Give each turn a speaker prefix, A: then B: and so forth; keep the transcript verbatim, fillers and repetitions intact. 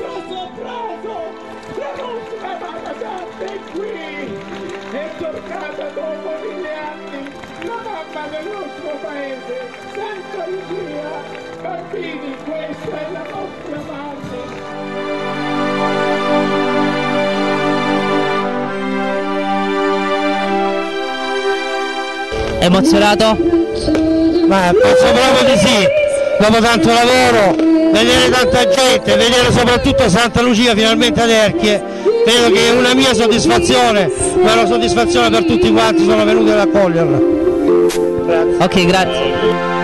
A: soppraso, la nostra mamma Santa è qui, è tornata dopo mille anni, la mamma del nostro paese, Santa Lucia. Bambini, questa è la nostra madre.
B: Emozionato?
C: Ma penso proprio di sì, dopo tanto lavoro, vedere tanta gente, vedere soprattutto Santa Lucia finalmente ad Erchie, credo che è una mia soddisfazione, ma è una soddisfazione per tutti quanti sono venuti ad accoglierla.
B: Ok, grazie.